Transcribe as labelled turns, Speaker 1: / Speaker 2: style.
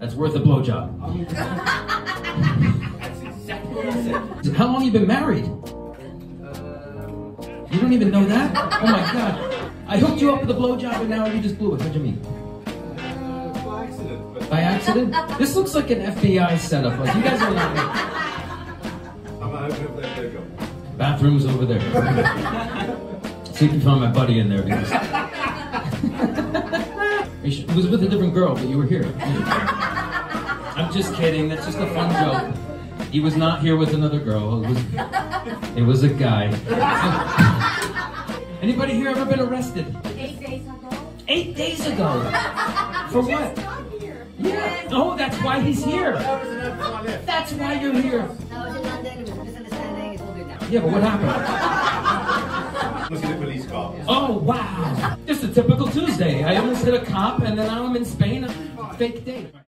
Speaker 1: That's worth a blowjob.
Speaker 2: That's exactly what I said.
Speaker 1: How long have you been married? You don't even know that? Oh my God. I hooked you up with a blowjob and now you just blew it. What do you mean?
Speaker 2: By accident. But
Speaker 1: By accident? This looks like an FBI setup. Like, you guys are not...
Speaker 2: I'm gonna open up that logo.
Speaker 1: Bathroom's over there. See if you found my buddy in there because... It was with a different girl, but you were here. I'm just kidding. That's just a fun joke. He was not here with another girl. It was a guy. Anybody here ever been arrested?
Speaker 3: 8 days ago.
Speaker 1: 8 days ago. For what? Yeah. Oh, that's why he's here. That's why you're here.
Speaker 3: I was in London, it was a misunderstanding, it's all good now.
Speaker 1: Yeah, but what happened?
Speaker 2: Look at the police car.
Speaker 1: Oh, wow. Just a typical Tuesday. I almost hit a cop and then now I'm in Spain. Fake date.